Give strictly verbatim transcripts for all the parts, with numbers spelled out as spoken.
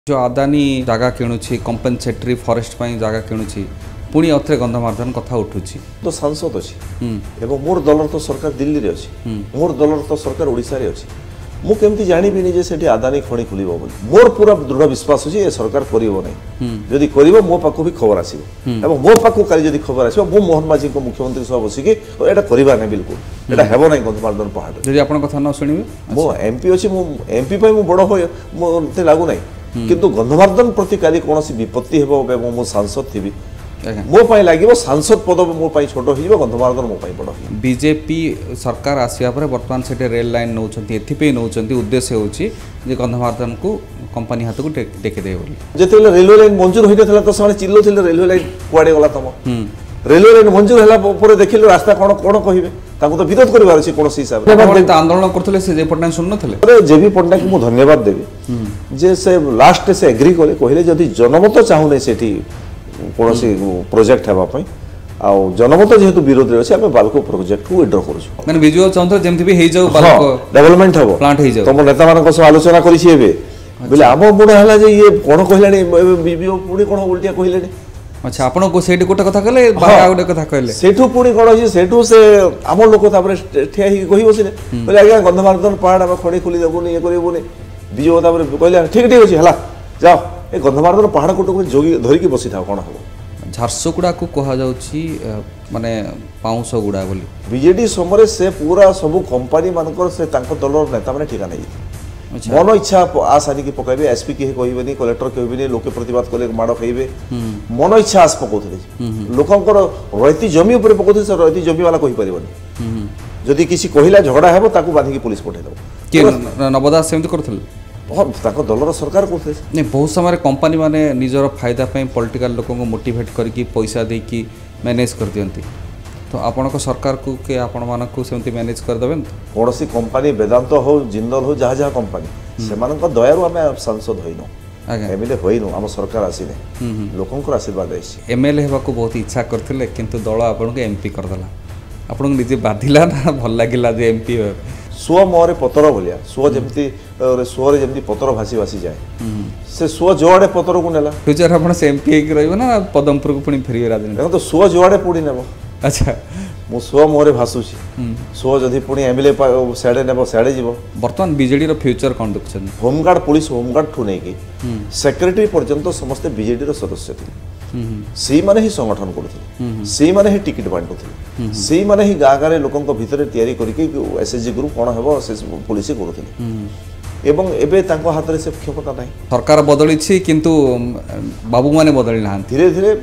जो आदानी जगह किणुची कंपेनसेटरी फॉरेस्ट पाई जगह किणुची पुणी अथे गंधमार्दन कथा उठुची तो सांसद अच्छी एवं मोर दलर तो सरकार दिल्ली रे अच्छी मोर दलर तो सरकार ओडिशा रे अच्छी मु केमती जानिबिनी जे सेठी आदानी खणी खुलिबो बोली मोर पूरा दृढ़ विश्वास अछि ए सरकार करिवो नै जदि करिवो मो पाखो भी खबर आसीबो एवं मो पाखो काली जदि खबर आसीबो मो मोहन माझी को मुख्यमंत्री सह बसी के एटा करिबा नै बिल्कुल एटा हेबो नै गंधमार्दन पहाड़ जदि आपण कथा न सुनिबे मो एमपी अछि मो एमपी पय मो बडो होय मोते लागु नै किंतु गंधमार्दन प्रति काली कोनोसी विपत्ति हेबो एवं मो सांसद थिबी मो पाई लागिबो सांसद पद मो पाई छोट होइबो गंधमार्दन मो पाई बडो बीजेपी सरकार आसिया पर वर्तमान सेटे रेल लाइन नौचंती एथिपे नौचंती उद्देश्य होची जे गंधमार्दन को कंपनी हाथ को टेके दे बोली जेतेले रेलवे लाइन मंजूर होइते थला तो साने चिल्लो थिले रेलवे लाइन कुआडे गला तम रेलवे लाइन मंजूर हला ऊपर देखिलो रास्ता कोन कोन कहिबे ताको तो विरोध करबार अछि कोनोसी हिसाब रे आंदोलन करथले से जे पटना सुन नथले अरे जेबी पटना को मु धन्यवाद देबी जे से लास्ट से एग्री करे कहिले जदी जनमत चाहू नै सेठी कोनोसी प्रोजेक्ट हेबा पई आ जनमत जेहेतु विरोध रे अछि आमे बालको प्रोजेक्ट को विड्रॉ करू माने विजुअल चाहतो जेमति भी हेइ जाऊ बालको डेवलपमेंट हेबो प्लांट हेइ जाऊ तम नेता मानक से आलोचना करि छिबे बोले आमो मुडे हला जे ये कोन कहिलानी बीबीओ पुडी कोन उल्टिया कहिलेनी अच्छा आपण को सेठी गोटे कथा कहले बाया गोटे कथा कहले सेठू पुडी कोन अछि सेठू से आमो लोक तापर ठिया ही कहि बसिले बोले आज्ञा गंधमार्दन पहाड़ हम खड़ी खुली देबोनी ये करबोनी बीजो तापर कहले ठीक ठीक अछि हला जाओ ए गंधमार्दन पहाड़ कोटो जोगी धरि की बसी था कोन हो झारसुगुड़ा को कहा जाउची माने पाउंस गुड़ा बोली बीजेडी समरे से पूरा सब कंपनी मानकर से तांको दलर नेता माने ठिका नै मन इच्छा आस आनी की पकाइबे एसपी के कहबेनी कलेक्टर कहबेनी लोके प्रतिवाद कले माड़ खाइबे मन इच्छा आस पकोथले लोकंकर रयती जमी ऊपर पकोथले से रयती जमी वाला कहि परिबनी जदि किसी कहिला झगड़ा हेबो ताकू बांधी की पुलिस पठे दबो के नवदास सेमति करथले हां ताको दलर सरकार करथले नै बहुत समय कंपनी माने निजर फायदा पई पॉलिटिकल लोकन को मोटिवेट करकी पैसा दे की मैनेज कर दियंती तो आपण को सरकार को के आपण मानक को सेमति मैनेज कर देबेन कोनोसी कंपनी वेदांत हो जिंदल हो जहा जहा कंपनी से मानक दयारु हमें सांसद होइनो आगे एमएलए होइनो हम सरकार आसीने लोकन को आशीर्वाद आइसी एमएलए हेबा को बहुत इच्छा करथिले किंतु दल आपण को एमपी कर दला आपण को निजे बाधिला ना भल लागिला जे एमपी सुओ मोरे पतर भलिया सुओ जेमती सुओ रे जेमती पतर भासी भासी जाए से सुओ जोआडे पतर को नेला फ्यूचर आपण से एमपी के रहइबो ना पदमपुर को पुनी फेरियो राजनीति देखो तो सुओ जोआडे पुडी नेबो अच्छा मु सुओ मोरे भासुची सुओ जदि पुनी एमएलए साडे नेबो साडे जीवो वर्तमान बीजेडी रो फ्यूचर कोन देखछन होमगार्ड पुलिस होमगार्ड ठु नै की सेक्रेटरी पर्यंत समस्त बीजेडी रो सदस्य थिले सी माने ही संगठन करथि सी माने ही टिकट बांटुथि सी माने ही गागा रे लोकन को भीतर तयारी करिके एसएसजी ग्रुप कोन हेबो से पुलिस करथि एवं एबे तांको हाथ रे से क्षमता नै सरकार बदली छी किंतु बाबू माने बदली ना धीरे धीरे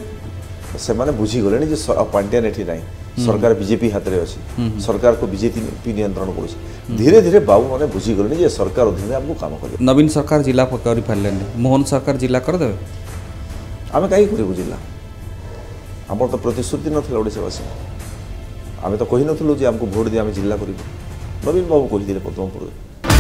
से माने बुझी गलेनी जे पांड्या नेठी नै सरकार बीजेपी हाथ रे अछि सरकार को बीजेपी नियंत्रण करूछि धीरे धीरे बाबू माने बुझी गलेनी जे सरकार अधीन हमको काम करे नवीन सरकार जिला करि फारलेनी मोहन सरकार जिला कर देबे आमे काई करी बुझिला हमर तो प्रतिश्रुति नथिला ओडिसावासी आमे तो कहि नथिलु जे हमको वोट दे आमे जिला करिबो नवीन बाबू कहि दिले पद्मपुर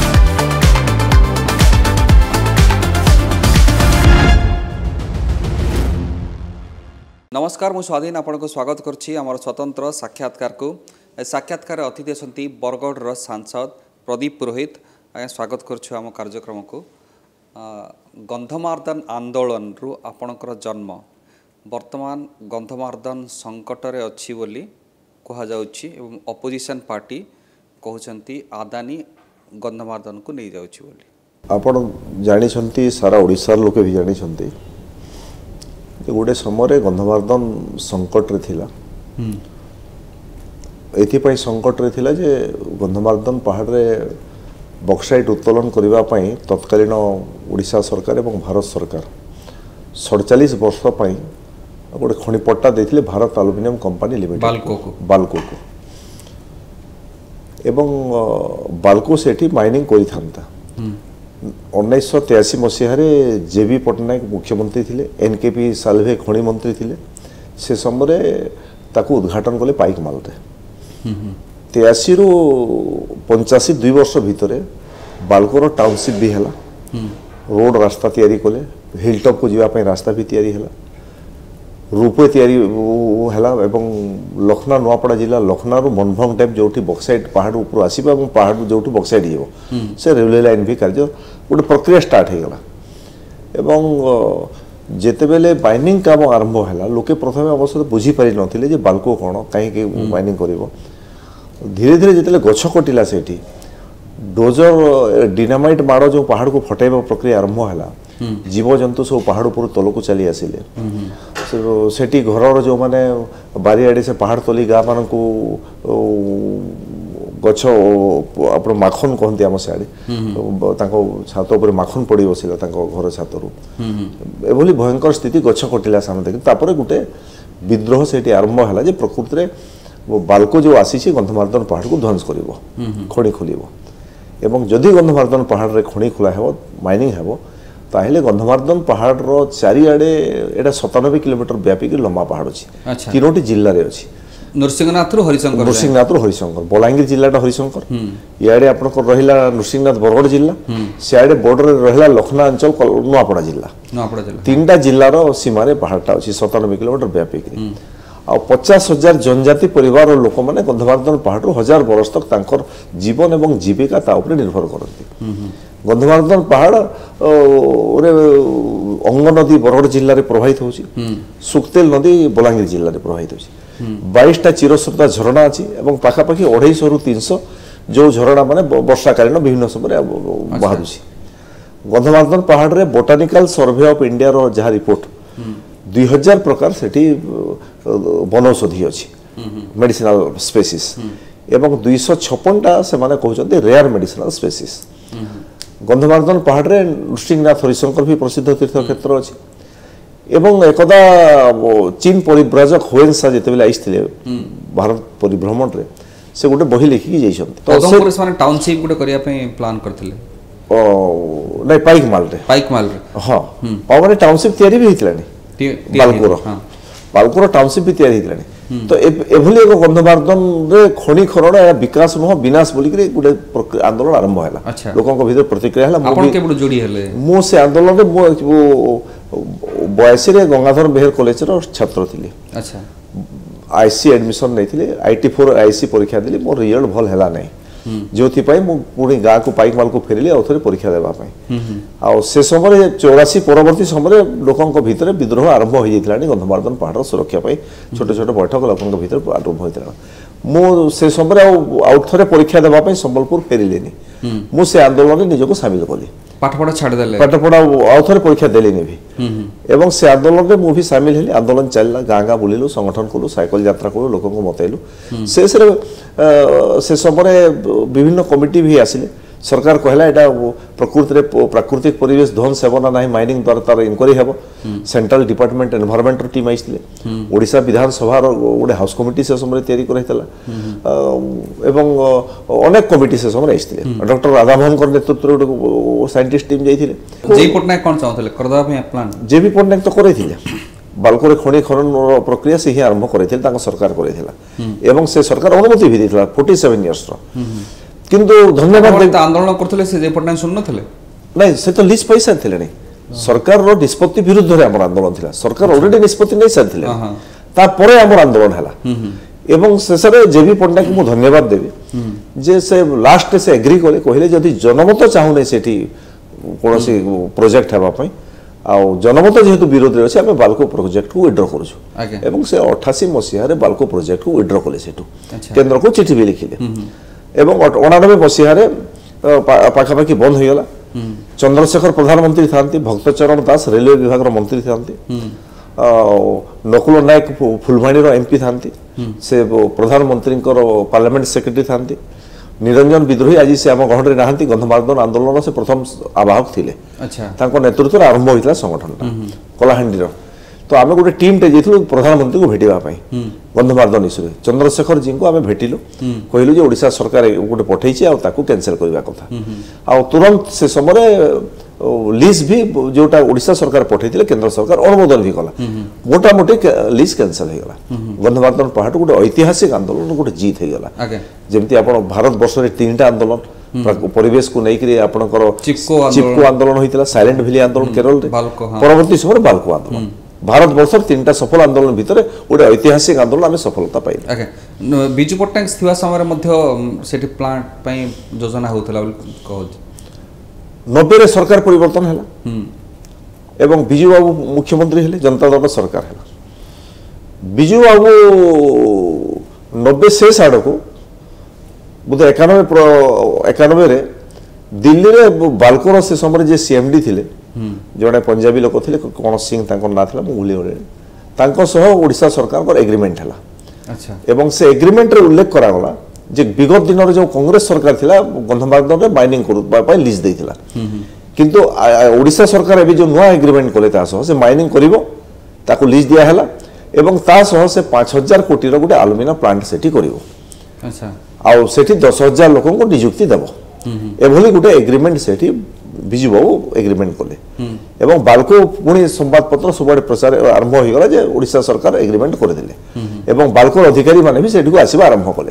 नमस्कार मु स्वाधीन आपण को स्वागत करछि हमर स्वतंत्र साक्षात्कार को साक्षात्कार अतिथि असंती बरगढ़ रो सांसद प्रदीप पुरोहित आ स्वागत करछु हम कार्यक्रम को गंधमार्दन आंदोलन रु आपणकर जन्म वर्तमान गंधमार्दन संकट रे अछि बोली कहा जाउछि एवं अपोजिशन पार्टी कहउछंती आदानी गंधमार्दन को नै जाउछि बोली आपण जानि छंती सारा ओडिसा लोके भी जानि छंती गोटे समय गंधमार्दन संकट रे थिला एथि पई संकट रे थिला जे गंधमार्दन पहाड़ रे बक्साइट उत्तोलन करबा पई तत्कालीन ओडिशा सरकार एवं भारत सरकार सैंतालीस वर्ष पई गोटे खणी पट्टा देथिले Bharat aluminium company limited Balco को बालको को एवं बालको सेठी माइनिंग करि थांता उन्नीस सौ तिरासी मसीह जेबी पटनायक मुख्यमंत्री थिले एनकेपी साल्वे खणी मंत्री थिले से समय ताकू उद्घाटन कले पाइक मालरे तिरासी रु पंचाशी दुई वर्ष भितर बालकोर टाउनशिप भी है रोड रास्ता तैयारी कले हिलटॉप को जीवाई रास्ता भी तैयारी है रूपे तैयारी है एवं लखना नुआपड़ा जिला लखनारू मनभंग टाइप जो बक्साइट पहाड़ ऊपर आसवा और पहाड़ जो बक्साइट हो से रेलवे लाइन भी कार्य गोटे प्रक्रिया स्टार्ट हो गला एवं जेतेबेले माइनिंग काम आरंभ है लोके प्रथम अवश्य बुझी पारि नथिले जे बाल्को कोन कहीं माइनिंग करिवो धीरे धीरे जिते गछ कटिला से डोजर डिनामाइट माड़ जो पहाड़ को फटेबा प्रक्रिया आरंभ है जीव जंतु सब पहाड़ उपर तल को चली आसिले सेठी घर जो माने बारिआडे से पहाड़ तली गाँ मान को गछ आप माखन कहते आम सियाड़े छात उपर माखन पड़ बसला घर छात रू एभली भयंकर स्थिति गछ कटिला सामने देखिए गोटे विद्रोह से आरंभ है प्रकृति में बाल्को जो आसी गंधमार्दन पहाड़ को ध्वंस कर खଣି खोल एवं जदि गंधमार्दन पहाड़ रे खଣି खोला है माइनिंग है ताहले गंधमार्दन पहाड़ रो चारिआडे एटा सतानबे किलोमीटर व्यापिक लंबा पहाड़ अच्छी तीनोटी जिले में अच्छी नृसिंहनाथ रु हरिशंकर नृसिंहनाथ रु हरिशंकर बलांगीर जिलाटा हरिशंकर इे आपंकर रहा नृसिंहनाथ बरगढ़ जिला सियाड़े बॉर्डर रहा लखना अंचल नुआपड़ा जिला नुआपड़ा जिला तीन टा जिलार सीमार पहाड़टा अच्छी सतानबे किलोमीटर व्यापिक आ पचास हजार जनजाति परिवार लोक मैंने गंधमार्दन पहाड़ हजार बरस तक तांकर जीवन एवं जीविका ता उपरे निर्भर करती गंधमार्दन पहाड़ अंग नदी बरगढ़ जिले में प्रभावित होची सुक्तेल नदी बलांगीर जिले में प्रभावित होची बाईस टा चिरस्रोता झरणा अच्छी और पाखापाखि अढ़ाईश रु तीन सौ जो झरणा माने वर्षाकालीन विभिन्न समय बाहर गंधमार्दन पहाड़ रे बोटानिकल सर्वे ऑफ इंडिया रो जहाँ रिपोर्ट दुई हजार प्रकार सेठी वनौषधि अच्छी मेडिसिनल स्पेसीस एवं दुईश छप्पन टा से माने कहते रेयर मेडिसिनल स्पेसीस गंधमार्दन पहाड़ रे नृसिंहनाथ हरिशंकर भी प्रसिद्ध तीर्थ क्षेत्र अच्छी एवं एकदा चीन परिव्राजक हुएन्सा जितेबेले आइथिले भारत परिभ्रमण रे से गोटे बही लिखिकी जाइछन्ति तो उधमपुर से माने टाउनशिप गोटे करिया पे प्लान करथिले ओ नै पाइक माल रे पाइक माल रे हां आ माने टाउनशिप तयारी भी हितलानी बालकोर बालकोर टाउनशिप भी तयारी हितलानी तो एभली एक गंधमार्दन रे खणी खरण या विकास नुह विनाश बोली करे गोटे आंदोलन आरंभ हैला लोकन को भीतर प्रतिक्रिया हैला आपण के बड जोडी हेले मो से आंदोलन रे मो बयासी रे गंगाधर बेहर कॉलेज रो छात्र थिले अच्छा आईसी एडमिशन नहीं थिले आईटी फोर आईसी परीक्षा दिली मोर रिजल्ट भल हैला नहीं जोथि पाई मु पुणी गाँ को पाइक माल को फेरिली आउ थे परीक्षा देवा आ से समय चौरासी परवर्ती समय लोकों भितर विद्रोह आरंभ हो जाता गंधमार्दन पहाड़ सुरक्षा छोटे छोटे बैठक लोकों भीतर आरंभ होता मु से समय आउ थे परीक्षा देवाई संबलपुर फेरिली मु से आंदोलन में निजक सामिल कली पाठपढ़ा छाड़देले पाठपढ़ा आउ थे परीक्षा देलीनि भी एवं से आंदोलन में मुझे सामिल हेली आंदोलन चलला गाँ गाँ बुलिलु संगठन कलु साइकिल यात्रा कलु लोक मतैलु से से समय विभिन्न कमिटी भी आसिले सरकार कहला एटा प्रकृति रे प्राकृतिक परिवेश ध्वंस हेबो ना नहीं माइनिंग द्वारा तार इंक्वायरी हेबो सेंट्रल डिपार्टमेंट एनवायरनमेंट टीम आइथिले ओडिशा विधानसभा रो गोटे हाउस कमिटी से समय तयारी करैतला एवं अनेक कमिटी से समय आइथिले डॉक्टर राधामोहन कर नेतृत्व रो साइंटिस्ट टीम जाइथिले जेई पटनायक कोन चाहतले करदा पे प्लान जेबी पटनायक तो करैथिले बालकोरे खणी खनन प्रक्रिया से ही आरंभ करैथिले ताका सरकार करैथिला एवं से सरकार अनुमति भी दैथिला सैंतालीस इयर्स रो किंतु धन्यवाद आंदोलन करथले से जे पटनायक सुन नथले नहीं से तो लिस्ट पैसा थिले नहीं सरकार रो निष्पत्ति विरुद्ध रे हमर आंदोलन थिला सरकार ऑलरेडी निष्पत्ति नै साथिले ता परे हमर आंदोलन हला एवं शेषरे जेबी पटनायक मु धन्यवाद देबी जे से लास्ट से एग्री करे कहले जदि जनमत चाहू नै सेठी कोनोसी प्रोजेक्ट हेबा पई आ जनमत जेहेतु विरोध रे अछि हमें बालको प्रोजेक्ट को विड्रॉ करूछु एवं से अठासी मसिया रे बालको प्रोजेक्ट को विड्रॉ कले सेठु केंद्र को चिठी भी लिखिले एवं अठानबे मसीह पाखापाखि बंद हो गला चंद्रशेखर प्रधानमंत्री था भक्तचरण दास रेलवे विभाग मंत्री था नकुल नायक फुलवाणी एमपी था से प्रधानमंत्री पार्लियामेंट सेक्रेटरी था निरंजन विद्रोही आज से आम गहन नहांती गंधमार्दन आंदोलन से प्रथम आवाहक थे अच्छा नेतृत्व आरंभ होता संगठन कलाहांडी तो आम गोटे टीम टे जाइलु प्रधानमंत्री को भेटापी गंधमार्दन इश्यू चंद्रशेखर जी को आम भेटिलु कहलु जे ओडिशा सरकार गोटे पठे कैंसल करने कथा आ तुरंत से समय लिस्ट भी जोटा ओडिशा सरकार पठे केंद्र सरकार अनुमोदन भी कला मोटामोटी लिस्ट कैंसल हो गला गंधमार्दन पहाड़ गोटे ऐतिहासिक आंदोलन गोटे जीत हो गला जमती आप भारत वर्ष में तीन टा आंदोलन परिवेश को लेकर आपंकर चिपको आंदोलन होता साइलेंट वैली आंदोलन केरल परवर्ती समय बाल्को आंदोलन भारत वर्ष तीन टा सफल आंदोलन भितर गोटे ऐतिहासिक आंदोलन आम सफलता पाइल बिजु पट्टनायक थिवा समय मध्य सेठी प्लांट पई योजना होतला कहत नब्बे रे सरकार परिवर्तन हैला एवं बिजू बाबू मुख्यमंत्री हेले जनता दल सरकार है बिजू बाबू नब्बे शेष आड़ को बोधे एकानबे एकानबे दिल्ली रे बालकोर से समय जे सीएमडी थिले जड़े पंजाबी लोक थे कौन सिंह ना भूली गले ओडिशा सरकार को एग्रीमेंट है अच्छा एवं से एग्रीमेंट रे उल्लेख करागला जे विगत दिन जो कांग्रेस सरकार थिला गंधमार्दन रे माइनिंग करू लीज देइथिला किंतु ओडिशा सरकार एबे जो नया एग्रीमेंट कले ता सह से माइनिंग करिवो ताको लीज दिया हैला एवं ता सह से पाँच हजार कोटी रो गुटे अलुमिनियम प्लांट सेठी करिवो अच्छा आ सेठी दस हजार लोक को नियुक्ति देबो एभली गुटे एग्रीमेंट सेठी बिजू बाबू एग्रीमेंट कले एवं बालको पुणी संवाद पत्र सब प्रचार आरंभ हो गला जे ओडिशा सरकार एग्रीमेंट कर देले एवं बालको अधिकारी माने भी सेठी को आसीबा आरंभ कले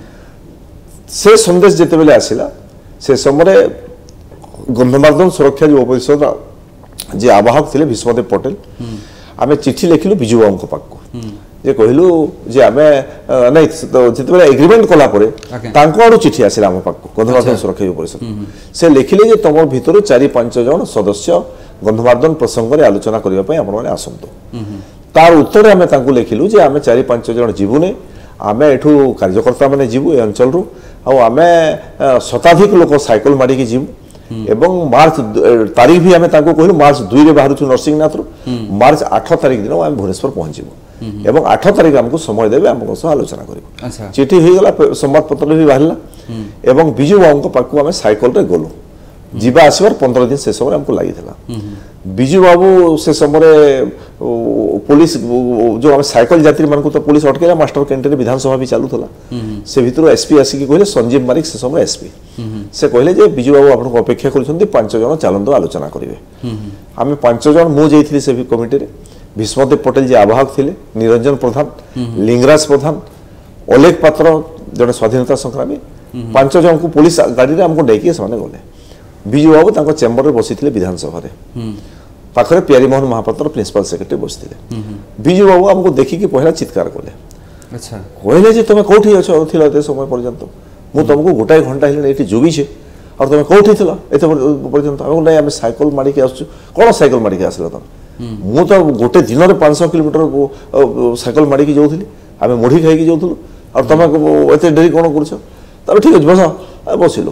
से संदेश जेते बेले आसिला से समय गंधमार्दन सुरक्षा जो परिषद जे आवाहक थिले भीष्मदेव पटेल आमे चिट्ठी लिखिलु बिजू बाबू को पाक जे कहलु जे आमे नै जेते बेले एग्रीमेंट कला परे तांको आडू चिट्ठी आसिला हम पाक गंधमार्दन सुरक्षा जो परिषद से लिखिले जे तमर भितर चारि पांच जन सदस्य गंधमार्दन प्रसंग रे आलोचना करिया पय आपण माने आसंतो तार उत्तर आमे तांको लिखिलु जे आमे चारि पांच जन जीवने आमे एठू कार्यकर्ता माने जीवु ए अंचल रु आ आमे शताधिक लोक साइकल मारी के जीवु एवं मार्च तारीख भी आमे तांको कहलु मार्च दुई रे बाहरु नरसिंहनाथ रु मार्च आठ तारीख दिन आमे भुवनेश्वर पहुंचीबु एवं आठ तारीख हमको समय देबे हमको सह आलोचना करिबु अच्छा चिठी हो गला संवाद पत्र भी बाहरला एवं बिजू बाबू पाखु आमे साइकल रे गलु जीवा आसबार पंद्रह दिन से समय हमको लगी बिजू बाबू से समय पुलिस जो आम साइकल यात्री मान तो पुलिस अटकेला मास्टर कैंटीन विधानसभा भी चालू था से भितर एसपी आसिक कहले संजीव मारिक से समय एसपी से कहले जे बिजू बाबू आपको अपेक्षा कर पांच जन चलत आलोचना करेंगे आम पांच जन मुझे से कमिटी रे भीष्मदेव पटेल जी आवाहक थे निरंजन प्रधान लिंगराज प्रधान अलेख पात्र जड़े स्वाधीनता संग्रामी पांच जन को पुलिस गाड़ी में आमको डेकी से गले बिजू बाबू तांको चेम्बर रे बसी विधानसभा पाखरे प्यारी मोहन महापात्र प्रिंसिपल सेक्रेटरी बसते बिजू बाबू आमको देखिकी पहला चित्कार कले अच्छा कहले जे तुम कौटी अछ थिला ते समय पर्यंत मु तुमको गोटाए घंटा हेले एठी जोगी छे और तुम कौटी थिला एते पर्यंत हम नै हम साइकिल मारी के आसु कोन साइकिल मारी के आसला तुम मु तो गोटे दिन रे पाँच सौ किलोमीटर साइकिल मारी के जाउथली आमे मुढ़ी खाई के जाउथलु और तुम एते डेरी कोन करछ तब ठीक अछि बस बसिलो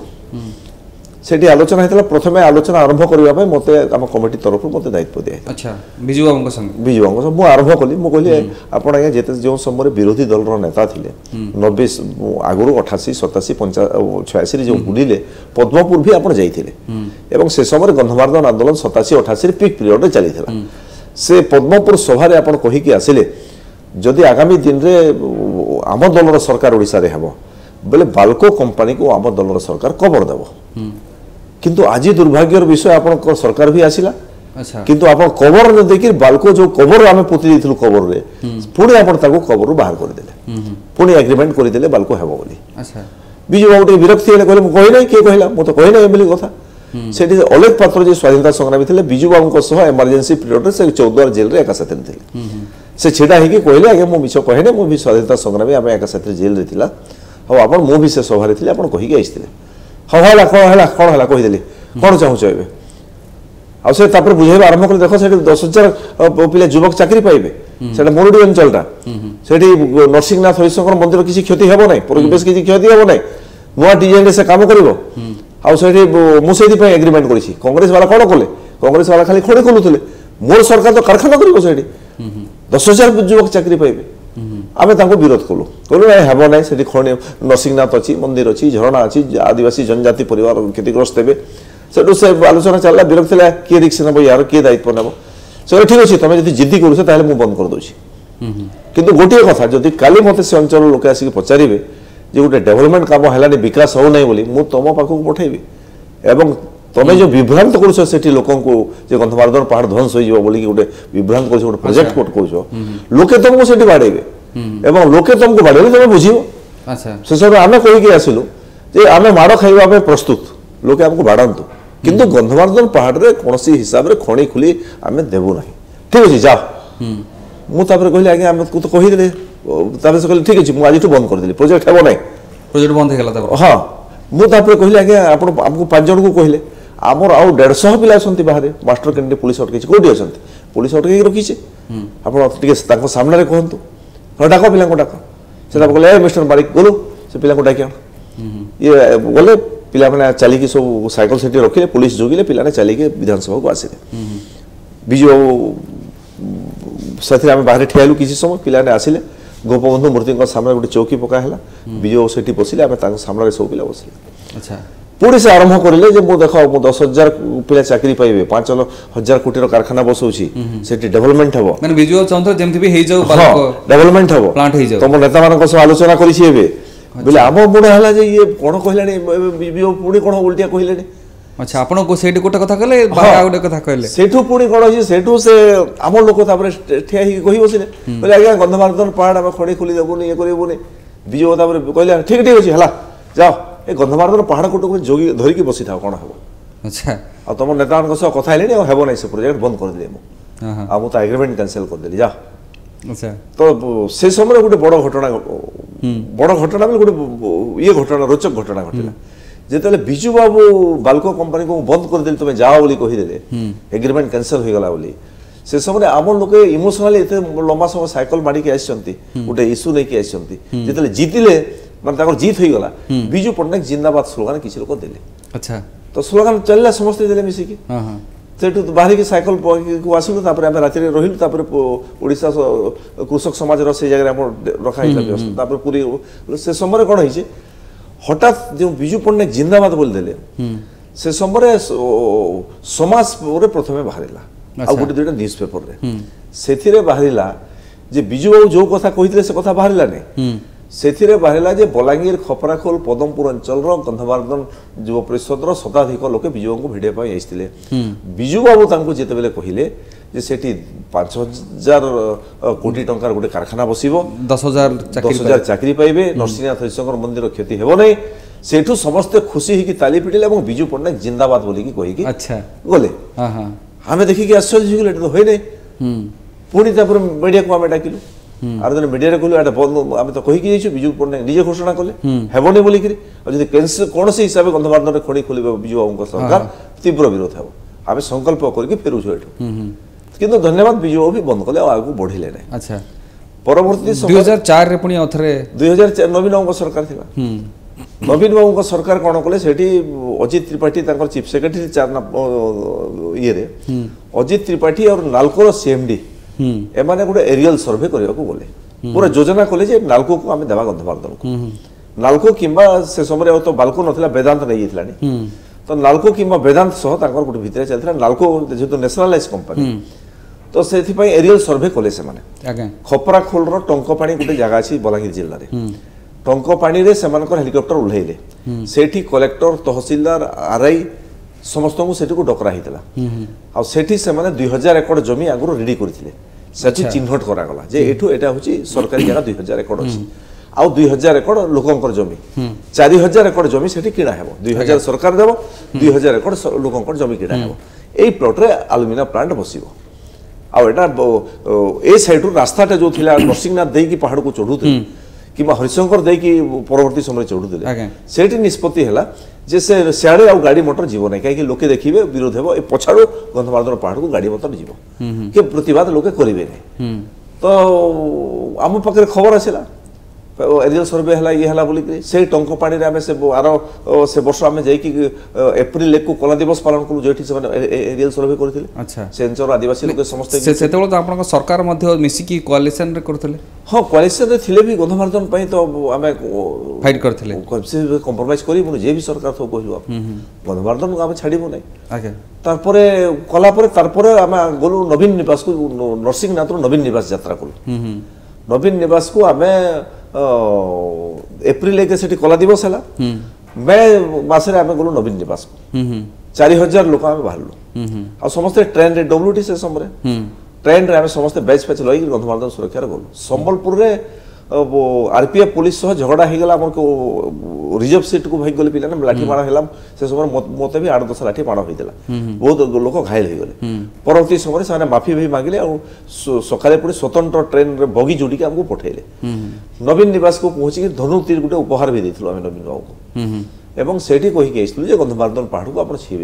सेठी आलोचना हेतला प्रथमे आलोचना आरंभ करिवा पे मते हम कमिटी तरफ मते दायित्व दिया अच्छा बिजू बाबू संग बिजू बाबू मु आरंभ कली मु कहली आपण आगे जेते जो समय विरोधी दल रो नेता थिले नब्बे आगुरु अठासी सतासी छियासी रे जो बुलिले पद्मपुर भी आपण जाइथिले एवं से समय गंधमार्दन आंदोलन सतासी अठासी रे पीक पीरियड रे चलीथिला से पद्मपुर सभा रे आपण कहि कि आसिले जदि आगामी दिन रे आम दल रो सरकार ओडिसा रे हेबो बोले बाल्को कंपनी को आम दल रो सरकार कबर देबो किंतु आज दुर्भाग्यर विषय आपण सरकार भी आसिला अच्छा किंतु आपण कवर न देखि बाल्को जो कवर आमे पोति दिथिलु कवर रे पुणी आपण ताको कवर रो बाहर कर देले पुणी एग्रीमेंट कर देले बाल्को हेबो बोली अच्छा बिजू बाबू विरक्ति हेले कहले मु कहि नै के कहला मु तो कहि नै एमिली कथा सेठी अलेख पात्र जे स्वाधीनता संग्रामी थिले बिजू बाबू को सह इमरजेंसी पीरियड रे से चौदह जेल रे एका साथे थिले से छेडा हे के कहले आगे मु मिछ कहि नै मु भी स्वाधीनता संग्रामी आमे एका साथे जेल रे थिला हो आपण मु भी से सभा रे थिले आपण कहि के आइथिले हाँ है कौन है कौन है कहीदेली कौन चाहूच ए आउ तापर बुझेबा आरंभ कर देख से दस हजार पिला युवक चाकरी पाइबे से मोरडी अंचलटा से नरसिंहनाथ हरिशंकर मंदिर किसी क्षति हेबो नै परिवेश किसी क्षति हेबो नै नुआ डिजाइन से काम करिवो आउ से मु सेति पे एग्रीमेंट करिछि कांग्रेस वाला कोन कोले कांग्रेस वाला खाली खड़े खोलुथले मोर सरकार तो कारखाना करिवो सेठी दस हजार युवक चाकरी पाइबे आमे तांको विरोध कलु कहलु नै हेबो नै सेठी खणे नरसिंहनाथ अछि मंदिर अछि झरणा अछि आदिवासी जनजाति परिवार क्षतिग्रस्त हेबे सेठु से आलोचना चलला विरक्त ला के रिक्स नबो यार के दायित्व नबो से ठीक अछि तमे जदि जिद्दी करू से ताले मु बंद कर दोछि किंतु गोटिए कथा जदि काली मते से अंचल लोक आसी पचारिबे जे गोटे डेवलपमेंट काम हलानी विकास हो नै बोली मु तम पाखु पठेबी एवं तमे जो विभ्रांत करूछ सेठी लोकन को जे गंधमार्दन पहाड़ ध्वंस होई जिवो बोली कि गोटे विभ्रांत करूछ गोटे प्रोजेक्ट कोट करूछ लोके तुमको सेठी बाडेबे एवं लोके तुमको बाडेबे तमे बुझियो अच्छा से सब आमे कहि के आसिलु जे आमे माड़ खाइबा पे प्रस्तुत लोके हमको बाडांतु किंतु गंधमार्दन पहाड़ रे कोनसी हिसाब रे खणी खुली आमे देबो नाही ठीक अछि जाओ मु तापर कहली आगे आमे को तो कहि देले तापर से कहली ठीक अछि मु आजिटु बंद कर देली प्रोजेक्ट हेबो नाही प्रोजेक्ट बंद हे गेला तापर हां मु तापर कहली आगे आपण हमको पांच जन को कहले आमर आउ डेढ़ शह पिला अछंती बाहर मास्टर कैंडिडेट पुलिस अटकै कोठी अछंती पुलिस अटकै रखी छे आपण टिके ताको सामने रे कहंतु ह डाको पिला को डाको सेटा बोले ए मिस्टर मालिक बोलो से पिला को डाकिया ये बोले पिला माने चली की सब साइकिल सेठी रखिले पुलिस जोगिले पिला ने चली के विधानसभा को आसिले बिजु साथी आम बाहर ठियालु किसी समय पिला ने आसिले गोपबंधु मूर्ति सामने गोटे चौकी पका है विजय सेठी बसिले आम सामने सब पिला बसिले अच्छा पुणी से आरंभ करें जे मु देख मु दस हजार पिला चाकरी पाइबे पांच हजार कोटी कारखाना बसौछि सेठी डेवलपमेंट हबो माने विजय चंद्र जेमति भी हेइ जाऊ डेवलपमेंट हबो प्लांट हेइ जाऊ तुम नेता मानक सह आलोचना करि छी एबे बोले आम मुडा हला जे ये कोन कहलानी विजय पुणी कोन उल्टिया कहलेनी अच्छा आपण को सेठी गोटे कथा कहले बाया गोटे कथा कहले सेठू पुणी कोन अछि सेठू से आम लोक तापर ठिया ही कहि बसिले बोले आज्ञा गंधमार्दन पहाड़ हम खड़ी खुली देबुनी ये करबुनी विजय तापर कहले ठीक ठीक अछि हला जाओ ए गंधमार्दन पहाड़ कोटो जोगी धरिकी बसी था कोन हबो अच्छा आ तुम नेता मानक सह कथा हेलेनी आ हेबो नै से प्रोजेक्ट बंद कर दिले मु हां आ मु त एग्रीमेंट कैंसिल कर देली जा अच्छा तो से समय गोटे बड़ घटना बड़ घटना गोटे ये घटना रोचक घटना घटना जेतले बिजू बाबू बाल्को कंपनी को बंद कर देली तुम जाओ बोली कहि देले एग्रीमेंट कैंसिल हो गला बोली से समय आम लोक इमोशनली एते लंबा समय साइकिल मारी के आछंती गोटे इशू नै के आछंती जेतले जीतिले माने ताकर जीत हो गला बिजू पटनायक जिंदाबाद स्लोगान किछ लोक देले अच्छा तो स्लोगान चलला समस्त देले मिसी की हां हां सेठू बाहर की साइकिल को आसलु तापर आमे राति रे रहिलु तापर ओडिसा कृषक समाज रो से जगह हम रखा हिला व्यवस्था तापर पूरी से समय कोन होइছে हठात जो बिजू पटनायक जिंदाबाद बोल देले से समय समाज रे प्रथमे बाहरिला आ गुटे दुटा न्यूज पेपर रे सेथिरे बाहरिला जे बिजू बाबू जो कथा कहितले से कथा बाहरिला नै सेथिरे बाहरिला जे बलांगीर खपराखोल पदमपुर अंचल रो गंधमार्दन युव परिषद रो शताधिक लोके बिजू को भिडियो पाई आइथिले बिजू बाबू तांको जेते बेले कहिले जे सेठी पाँच हजार कोटी टंकार गोटे कारखाना बसिबो दस हजार दस हजार चाकरी पाइबे नरसिंहनाथ हरिशंकर मंदिर क्षति हेबो नै सेठू समस्त खुशी ही की ताली पिटिले एवं बिजू पटनायक जिंदाबाद बोली की कहि की अच्छा गले हां हां हमें देखि के आश्चर्य होइले तो होय नै पुणी तापर मीडिया को हमें डाकिलु आर जन मीडिया रे कहलु एटा बंद आमे तो कहि कि जाइछु बिजू पटनायक निजे घोषणा कले हेबो नै बोली कि जदि कैंसिल कोन से हिसाब से गंधमार्दन रे खणी खोलिबे बिजू बाबू सरकार तीव्र विरोध हेबो आमे संकल्प करके फेरुछु एठु किंतु धन्यवाद बिजू बाबू भी बंद कले आगु बढ़िले नै अच्छा परवर्ती दो हज़ार चार रे पुणी अथरे दो हज़ार चार नवीन बाबू सरकार थिला नवीन बाबू सरकार कोन कले सेठी अजित त्रिपाठी तांकर चीफ सेक्रेटरी चार ये रे अजित त्रिपाठी और नालको रो सीएमडी एमाने गोटे एरियल सर्वे करबा को बोले पूरा योजना कले जे नालको को आमे देबा गंधमार्दन को नालको किंबा से समय तो बाल्को नथिला वेदांत नै हितलानी तो नालको किंबा वेदांत सह तांकर गोटे भितरे चलथला नालको जेतो नेशनलाइज कंपनी तो सेथि पई एरियल सर्वे कले से माने आगे खपरा खोल रो टंको पानी गोटे जगह अछि बलांगीर जिल्ला रे टंको पानी रे सेमानकर हेलिकॉप्टर उल्हेले सेठी कलेक्टर तहसीलदार आरआई समस्त को सेठी को डकरा हितला आ सेठी से माने दो हज़ार एकड़ जमी आगु रेडी करथिले सेठी चिन्हट करा गला जे एठू एटा होची सरकारी जगह दो हज़ार एकड़ अछि आ दो हज़ार एकड़ लोकंकर जमी चार हज़ार एकड़ जमी सेठी किणा हेबो दो हज़ार सरकार देबो दो हज़ार एकड़ लोकंकर जमी किणा हेबो एई प्लॉट रे एल्युमिनियम प्लांट बसिबो आ एटा ए साइड रो रास्ताटा जो थिला नरसिंहनाथ देई की पहाड़ को चढुते किबा हरिशंकर देई की परवर्ती समय चढुते सेठी निष्पत्ति हला जे से सियाड़े आ गाड़ी मोटर जीव नै काहे कि लोके देखिबे विरोध हेबो ए पछाडो गंधमार्दन पहाड़ को गाड़ी मोटर जीव के प्रतिवाद लोके करिवे नै तो आम पाखे खबर आसिला एरियल सर्वे हला ये हला बोली से टंको पानी रे हमें से आरो से वर्ष हमें जाई कि एप्रिल एक को कला दिवस पालन करू जेठी से एरियल सर्वे करथिले अच्छा सेंचर आदिवासी लोक समस्त से सेतेबो तो आपन सरकार मध्ये मिसी की कोअलिशन रे करथिले हां कोअलिशन रे थिले भी गंधमार्दन पई तो हमें फाइट करथिले से कंप्रोमाइज करी मुने जे भी सरकार तो कहलु आप गंधमार्दन को हमें छाडीबो नै आगे तारपरे कला परे तारपरे हमें गोलु नवीन निवास को नरसिंहनाथ रो नवीन निवास यात्रा करू नवीन निवास को हमें एप्रिल एक से कला दिवस है मे मसरे आम गलु नवीन निवास को चार हजार लोक आम बाहर आ समस्ते ट्रेन रे डब्ल्यूटी से समय ट्रेन रे आम समस्ते बैच पैच लई गंधमार्दन सुरक्षा रे गलु संबलपुर रे आरपीएफ पुलिस सह झगड़ा हो गला हमर को रिजर्व सीट को भाई गले पिला ने लाठी मार हेला से समय मते भी आठ दस लाठी मार होइतला बहुत लोक घायल हो गले परवर्ती समय से माफी भी मांगले और सकाले पुणी स्वतंत्र ट्रेन रे बगी जोड़ी के हमको पठेले नवीन निवास को पहुंची धनु तीर गुटे उपहार भी देथिलो हम नवीन बाबू को एवं सेठी कहि के आइसलु जे गंधमार्दन पहाड़ को आपण छीबे नै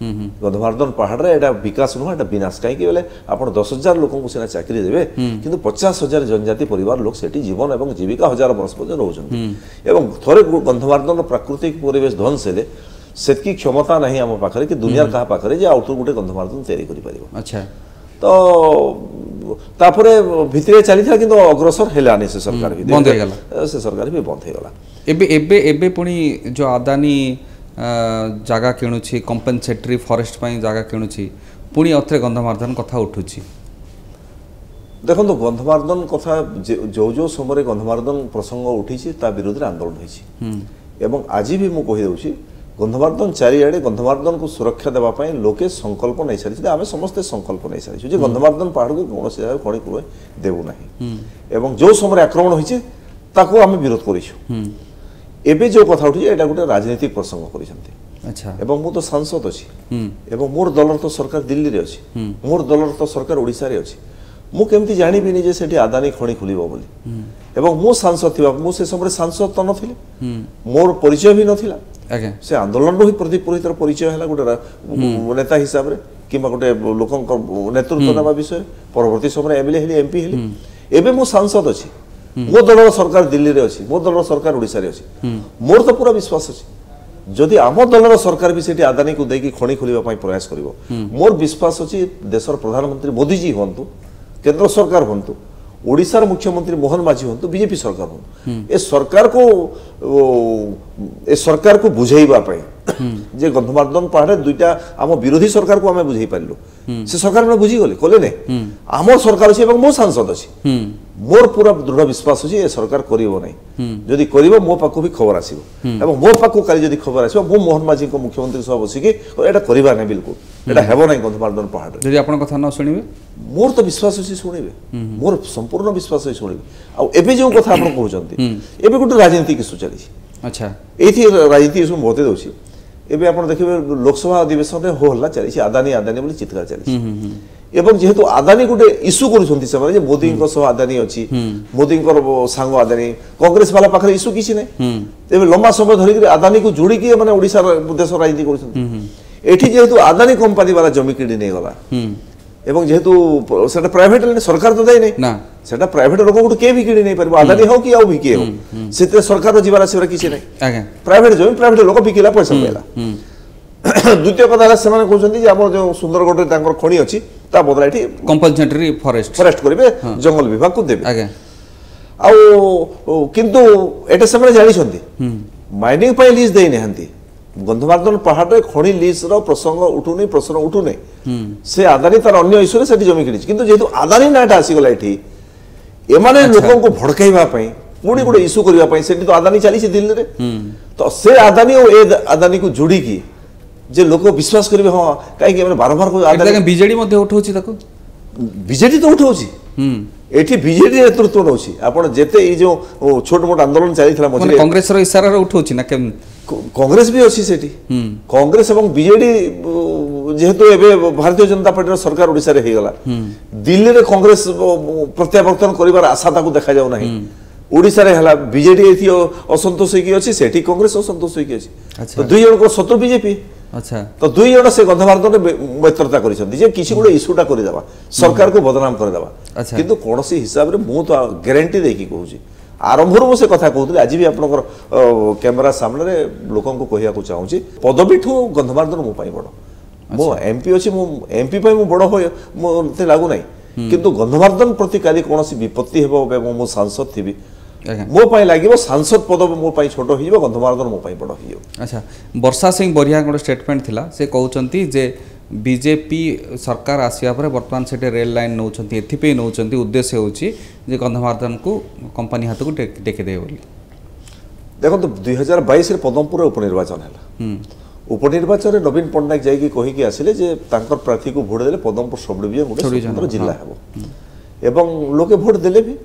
गंधमार्दन पहाड़ एटा विकास नुह एटा विनाश कहीं बोले आप दस हजार लोक सीना चाकरी देवे कि पचास हजार जनजाति परिवार लोक से जीवन और जीविका हजार वर्ष पर्यटन रोच थे गंधमार्दन प्राकृतिक परिवेश ध्वंस हेले सेतकी क्षमता नहीं आम पाखे कि दुनिया क्या पाखे जे आउट गोटे गंधमार्दन तैयारी कर अच्छा तो तापरे भितरे चली था किंतु अग्रसर हेलानी से सरकार भी बंद हो गला से सरकार भी बंद हो गला एबे एबे एबे पुणी जो अदानी जागा किणुछि कंपेनसेटरी फॉरेस्ट पई जागा किणुछि पुणी अथरे गंधमार्दन कथा उठुछि देखो तो गंधमार्दन कथा जो जो समय गंधमार्दन प्रसंग उठी ता विरोध आंदोलन होइछि एवं आज भी मु कहि दउछि गंधमार्दन चारिआडे गंधमार्दन को सुरक्षा देवाई लोके संकल्प नहीं सारी आम समस्ते संकल्प नहीं सारी जे गंधमार्दन पहाड़ को कौन खड़ी कूल देवु ना एवं जो समय आक्रमण होइछि ताको आम विरोध करिछु एबे जो कथा उठी एटा गोटे राजनीतिक प्रसंग करिसंती अच्छा एवं मु तो सांसद अछि एवं मोर दलर तो सरकार दिल्ली रे अछि मोर दलर तो सरकार ओडिसा रे अछि मु केमती जानि बिनी जे सेठी आदानी खणी खुलिबो बोली एवं मु सांसद थिबा मु से समय सांसद तो नथिले मोर परिचय भी नथिला से आंदोलन रही प्रतिपुरितर परिचय है गोटे नेता हिसाब से कि गोटे लोक नेतृत्व ना विषय परवर्ती समय एमएलए हेली एमपी हेली एबे मो सांसद अच्छी मो दल सरकार दिल्ली रे अच्छी मो दल सरकार ओडिशा रे अच्छी मोर तो पूरा विश्वास अच्छी जदि आम दलर सरकार भी सेठी आदानी को देकी खणी खोलिबा प्रयास करिवो मोर विश्वास अच्छी देशर प्रधानमंत्री मोदी जी हंतु केंद्र सरकार हंतु ओडिशार मुख्यमंत्री मोहन माझी हूँ बीजेपी सरकार हूँ ए सरकार को ए सरकार को बुझेइबा जे गंधमार्दन पहाड़ दुईटा आम विरोधी सरकार को आम बुझे पारू से सरकार में बुझी गले कले नहीं आम सरकार अच्छी मो सांसद अच्छी मोर पूरा दृढ़ विश्वास अच्छी ए सरकार करिवो नहीं जदि करिवो मो पाखु भी खबर आसीबो एवं मो पाखु काली जदि खबर आसीबो मो मोहन माझी को मुख्यमंत्री सह बसिकी एटा करिबा नहीं बिल्कुल एटा हेबो नहीं गंधमार्दन पहाड़ जदि आपन कथा न सुनिबे मोर तो विश्वास अच्छी शुणवे मोर संपूर्ण विश्वास अच्छी शुणवे आ एबे जो कथा आपण कहउचंती एबे गोटे राजनीति किसु चली अच्छा एथि राजनीति इसु बते दउछि एबे आपण देखिबे लोकसभा अधिवेशन रे हो हल्ला चली आदानी आदानी बोली चित्कार चली एवं जेहेतु आदानी गोटे इश्यू करुछंती से जे मोदी को सह आदानी अछि मोदी को सांग आदानी कांग्रेस वाला पाखरे इश्यू किछि नै एबे लंबा समय धरि के आदानी को जोड़ी के माने ओडिसा देश राजनीति करुछंती एठी जेहेतु आदानी कंपनी वाला जमी किडी नै गला एवं जेहेतु सेटा प्राइवेट सरकार तो दे नहीं ना सेटा प्राइवेट लोक गोटे के भी किणी नहीं पारिबो आदानी हो कि आउ भी के हो सेते सरकार जीवार आसीबार किछि नै आगे प्राइवेट जमी प्राइवेट लोक बिकिला पैसा पाइला द्वितीय कथा से माने कहउछंती जे हमर जो सुंदरगढ़ रे तांकर खणी अछि ता बदला एठी कंपनसेटरी फॉरेस्ट फॉरेस्ट करिवे जंगल विभाग को देबे आगे आ किंतु एटा से माने जानि छंती माइनिंग पय लीज देई नहंती गंधमार्दन पहाड़ खणी लीज रो प्रसंग उठुनी प्रश्न उठुने से आदानी तार अन्य इश्यू से जमी किनी किंतु जेतु आदानी नाटा आसी गला एठी एमाने लोकन को भड़काइबा पई पुणी गोटे इश्यू करबा पई सेठी तो आदानी चली दिल्ली रे तो से आदानी और ए आदानी को जोड़ी की जे लोक विश्वास करिवे हां काई के बार बार को आदानी बीजेडी मध्ये उठौछि ताको बीजेडी तो उठौछि एठी बीजेडी नेतृत्व नौछि आपण जेते ई जो छोट मोट आंदोलन चली थला मझे कांग्रेस रो इशारा रे उठौछि ना केम कांग्रेस भी अच्छी सेठी कांग्रेस एवं बीजेडी जेहेतु एबे भारतीय जनता पार्टी सरकार ओडिसा रे हे गला दिल्ली रे कांग्रेस प्रत्यावर्तन करिवार आशा ताकू देखा जाउ नाही ओडिसा रे हला बीजेडी एथि असंतोष की अछि सेठी कांग्रेस असंतोष की अछि तो दुई जन को शत्रु बीजेपी अच्छा तो दुई जन से गंधमार्दन मित्रता करिसंती जे किछि गोटे इश्यूटा करि देबा सरकार को बदनाम कर देबा किंतु कोनोसी हिसाब रे मु तो गारंटी देकी कहूची आरंभ से कथा कहते आज भी आपनकर कैमेरा सामने लोक कहया चाहूँगी पदवी ठू गंधमार्दन मो बड़ मो एमपी अच्छी मो एमपी मु बड़ हो मत लगुना किंतु गंधमार्दन प्रति काली कौन विपत्ति हो मो सांसद थी मो पाई लगे सांसद पद मो पाई छोट हो गंधमार्दन मो पाई बड़ हो अच्छा वर्षा सिंह बरिया गोटे स्टेटमेंट थिला से कहउचंती जे बीजेपी सरकार आसिया पर वर्तमान से रेल लाइन नौ एथि नौ उद्देश्य होची जे गंधमार्दन को कंपनी हाथ को टेके दे बोली देखो तो दुई हजार बाईस पदमपुर उपनिर्वाचन है उपनिर्वाचन नवीन पट्टनायक जाइए कहीकि आसिले जे तांकर प्रार्थी को भोट देले पदमपुर सब डिविजन गोटे स्वतंत्र जिला हेबो एवं लोके भोट देले भी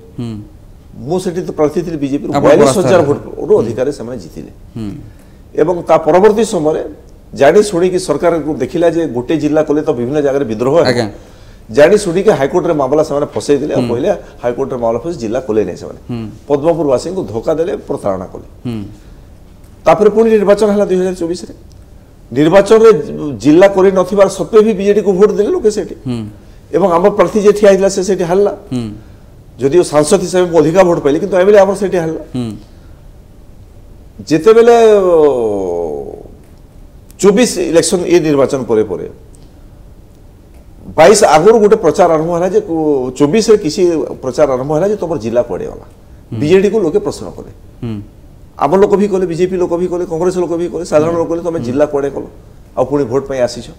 मु सेठी तो प्रार्थी थी बीजेपी बयालीस हजार भोट अधिकार से जीतिले एवं ता परवर्ती समय जानी शुणी की सरकार को देखिला जे गोटे जिला कले तो विभिन्न जगह विद्रोह है जानी शुणी के हाईकोर्ट रे मामला से फसई देले और कहले हाईकोर्ट रे मामला फस जिला कले नहीं से पद्मपुर वासी को धोखा देले प्रतारणा कले तापर पुणी निर्वाचन हला दो हज़ार चौबीस रे निर्वाचन रे जिला करि नथिबार सत्वे भी बीजेडी को वोट देले लोके सेठी एवं हम प्रार्थी जे ठिया हिला से सेठी हल्ला जदिओ सांसद हिसाब में अधिका वोट पाइले किंतु एबेले हमर सेठी हल्ला जेते बेले चौबीस इलेक्शन ये निर्वाचन परे परे बाईस आगुर गोटे प्रचार आरंभ है जे चौबीस रे किसी प्रचार आरंभ है जे तुम जिला पड़े वाला बीजेडी को लोके प्रश्न कले आम लोक भी कले बीजेपी लोक भी कले कांग्रेस लोक भी कले साधारण लोक कले तुम जिला पड़े कल आ पुणी भोट पे आसीछ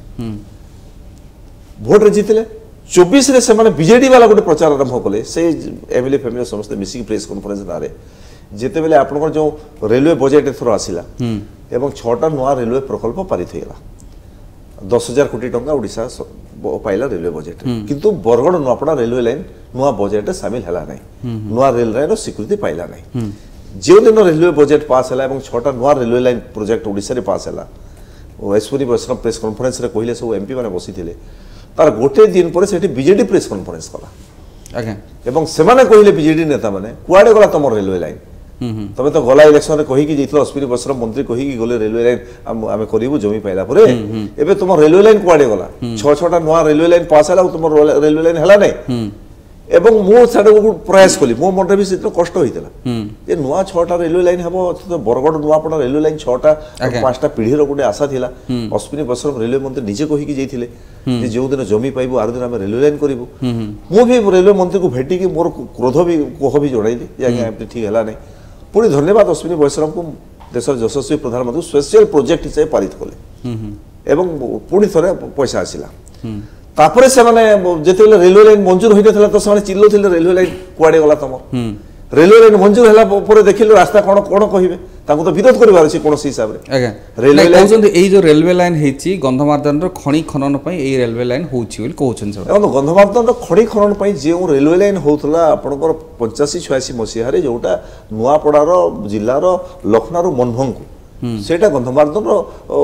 भोट रे जीतले चौबीस रे से माने बीजेडी वाला गोटे प्रचार आरंभ कले से एमएलए फैमिली समस्त मिसिक प्रेस कॉन्फ्रेंस नारे जेते बेले आपनकर जो रेलवे बजेट एथर आसिला एवं छटा नुआ रेलवे प्रकल्प पारित होइला दस हजार कोटी टंका ओडिशा पाइला रेलवे बजेट किंतु बरगड़ नुआपड़ा रेलवे लाइन नुआ बजेट सामिल हला नहीं नुआ रेल लाइन स्वीकृति पाइला नहीं जो दिन रेलवे बजेट पास हला एवं छटा नुआ रेलवे लाइन प्रोजेक्ट ओडिशा रे पास हला एसपुरी वैष्णव प्रेस कॉन्फ्रेंस रे कहिले सब एमपी माने बसिथिले तार गोटे दिन पर सेठी बीजेडी प्रेस कॉन्फ्रेंस कला आगे एवं सेमाने कहिले बीजेडी नेता माने कुआडे गला तमर रेलवे लाइन तबे तो गला इलेक्शन रे कहि कि जइतलो अश्विनी वैष्णव मंत्री कहि कि गले रेलवे लाइन आमे करिवु जमी पाइला परे एबे तुम रेलवे लाइन कुआडे गला छ छटा नुआ रेलवे लाइन पास हला तुम रेलवे लाइन हला नै एवं मो साडे को प्रयास कली मो मन रे भी सित कष्ट होइतला जे नुआ छटा रेलवे लाइन हबो तो बरगड़ नुआ पड़ा रेलवे लाइन छटा पांचटा पीढ़ी रो गोटे आशा थिला अश्विनी वैष्णव रेलवे मंत्री निजे कहि कि जइथिले जे जो दिन जमी पाइबु आर दिन आमे रेलवे लाइन करिवु मो भी रेलवे मंत्री को भेटी कि मोर क्रोध भी कोह भी जोड़ाइली जे आगे ठीक हला नै पुणी धन्यवाद अश्विनी वैष्णव को देशर यशस्वी प्रधानमंत्री स्पेशल प्रोजेक्ट हिसाब पारित कले एवं पुणी थरे पैसा आसिला तापरे से माने जेते रेलवे लाइन मंजूर होई नथला तो से चिल्लो थिले रेलवे लाइन कुआडे गला तम रेलवे लाइन मंजूर हला परे देखिलो रास्ता कोन कोन कहिबे ताको तो विरोध करबार अछि कोनोसी हिसाब रे आगे रेलवे लाइन कहउछन एई जो रेलवे लाइन हेछि गंधमार्दन रो खणी खनन पई एई रेलवे लाइन होछि बोल कहउछन सब देखो गंधमार्दन रो खणी खनन पई जे रेलवे लाइन होतला आपनकर पचासी छियासी मसिया रे जोटा नुआपड़ा रो जिल्ला रो लखना रो मनभंग को सेटा गंधमार्दन रो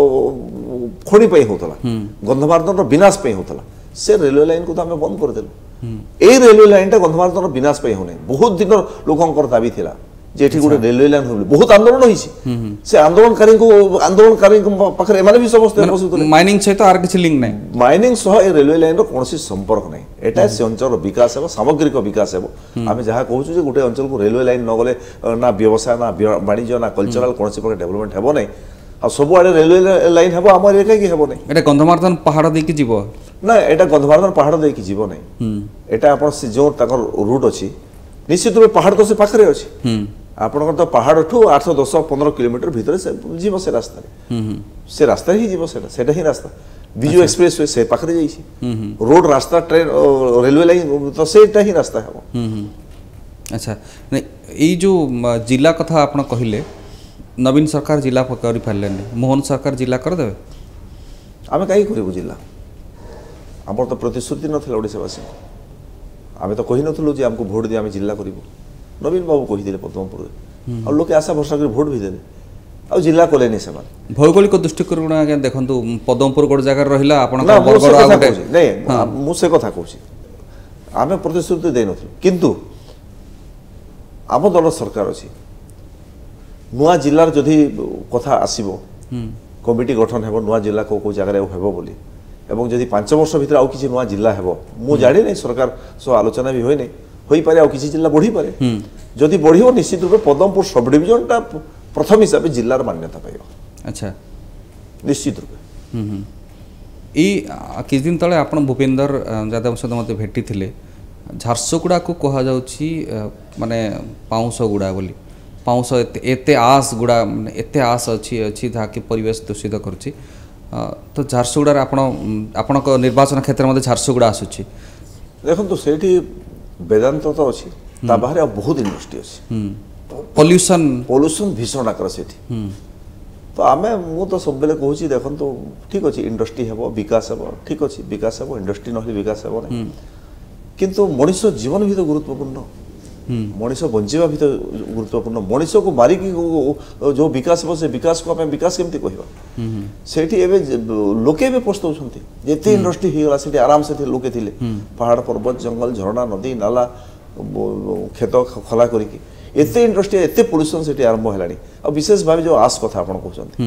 खणी पई होतला गंधमार्दन रो विनाश पई होतला से रेलवे लाइन को तो हमें बंद कर देलु ए रेलवे लाइन टा गंधमार्दन रो विनाश पई होने बहुत दिन लोकंकर दाबी थिला जेठी गोटे रेलवे लाइन होबले बहुत आंदोलन होइछि से आंदोलनकारी को आंदोलनकारी को पाखरे माने भी समस्त माइनिंग सहित आर किछि लिंक नै माइनिंग सह ए रेलवे लाइन रो कोनोसी संपर्क नै एटा से अंचल रो विकास हेबो सामग्रिक विकास हेबो आमे जहा कहउछु जे गोटे अंचल को रेलवे लाइन न गले ना व्यवसाय ना वाणिज्य ना कल्चरल कोनोसी प्रकार डेवलपमेंट हेबो नै आ सब आडे रेलवे लाइन हेबो हमर एका कि हेबो नै एटा गंधमार्दन पहाड़ दे कि जीवो ना एटा गंधमार्दन पहाड़ दे कि जीवो नै एटा अपन से जो ताकर रूट अछि निश्चित रूप पहाड़ तो से पाखरे अछि आपन तो पहाड़ ठू आठ सौ दस पंद्रह किलोमीटर भीतर से जीव से रास्ता से रास्ता ही जीव से सेटा ही रास्ता विजु एक्सप्रेस वे से पाखरे जाइछि रोड रास्ता ट्रेन रेलवे लाइन तो सेटा ही रास्ता है अच्छा ए जो जिला कथा आपन कहिले नवीन सरकार जिला करि फारलेन मोहन सरकार जिला कर देबे आमे काई करिबु जिला हमर तो प्रतिश्रुति नथिला ओडिसावासी आमे तो कहि नथलु जे हमको वोट दे आमे जिला करिबु नवीन बाबू कहि दिले पद्मपुर और लोके आशा भरसा कर वोट भी देले आ जिला कोलेनी समान भौगोलिक दृष्टिकोण आगे देखंतु पद्मपुर गोड जगह रहिला आपन बरगड़ आगटे नै मु से कथा कहूची आमे प्रतिश्रुति दे नथलु किंतु आम दल सरकार अछि नुआ जिल्लार जदि कथा आसीबो कमिटी गठन हेबो नुआ जिल्ला को को जगह हेबो बोली एवं जदि पांच वर्ष भीतर आउ किछि नुआ जिल्ला हेबो मु जानि नै सरकार सो आलोचना भी होय नै होई पारे आ किछि जिल्ला बढ़ी पारे जदि बढ़ियो निश्चित रूप पद्मपुर सब डिवीजन टा प्रथम हिसाब जिल्लार मान्यता पाइबो अच्छा निश्चित रूप ई किछ दिन तले आपण भूपेंद्र यादव सहित मते भेटी थिले झारसुगुड़ा को कहा जाउछि माने पाउंस गुड़ा बोली पाउंस एते एते आस गुड़ा माने एते आस अछि अछि ताकि परिवेश दूषित करछि तो झारसुगुड़ा आपण आपण को निर्वाचन क्षेत्र मध्ये झारसुगुड़ा आसुछि देखन तो सेठी वेदांत तो अच्छी ता बाहर बहुत इंडस्ट्री अच्छी पोल्यूशन पोल्यूशन भीषण आकर सेठी तो आमे मु तो सब बेले कहूची देखन तो ठीक अछि इंडस्ट्री हेबो विकास हेबो ठीक अछि विकास हेबो इंडस्ट्री नहले विकास हेबो नै किंतु मनुष्य जीवन भी तो गुरुत्वपूर्ण मनुष बंचिबा भी तो गुरुत्वपूर्ण मनुष को मारी की जो विकास हेबो से विकास को आमे विकास केमती कहबा सेठी एबे लोके बे पोस्तौ छथि जेते इंडस्ट्री ही गला सेठी आराम से लोके थिले पहाड़ पर्वत जंगल झरना नदी नाला खेत खला करिकी एते इंडस्ट्री एते पोल्यूशन सेठी आरंभ हेलानी आ विशेष भाबे जो आस कथा आपण कहउछन